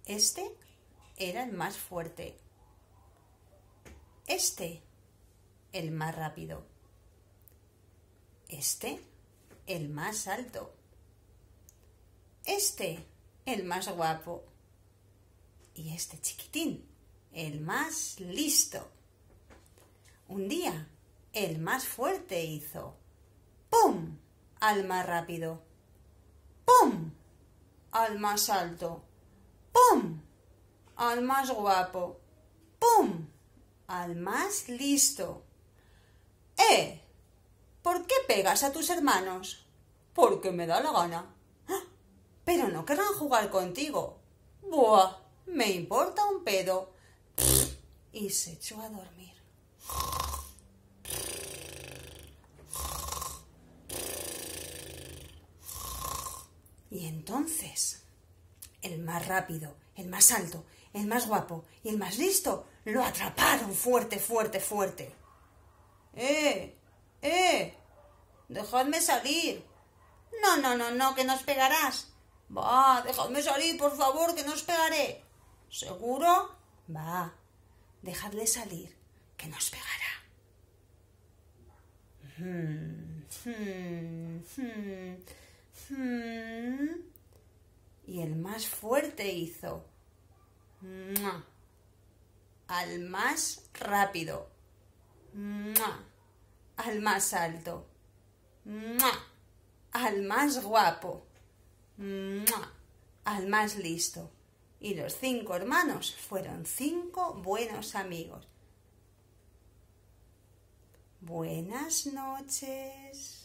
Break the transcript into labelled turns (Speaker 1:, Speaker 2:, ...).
Speaker 1: Este era el más fuerte. Este, el más rápido. Este, el más alto. Este, el más guapo. Y este chiquitín, el más listo. Un día, el más fuerte hizo ¡pum! Al más rápido. ¡Pum! Al más alto. ¡Pum! Al más guapo. ¡Pum! Al más listo. ¿Por qué pegas a tus hermanos? Porque me da la gana. ¡Ah! Pero no querrán jugar contigo. ¡Buah! Me importa un pedo. Y se echó a dormir. Y entonces, el más rápido, el más alto, el más guapo y el más listo lo atraparon fuerte, fuerte, fuerte. Dejadme salir. No, que nos pegarás. Va, dejadme salir, por favor, que no os pegaré. ¿Seguro? Va, dejadle salir, que nos pegará. Y el más fuerte hizo ¡mua! Al más rápido, ¡mua! Al más alto, ¡mua! Al más guapo, ¡mua! Al más listo. Y los 5 hermanos fueron 5 buenos amigos. Buenas noches.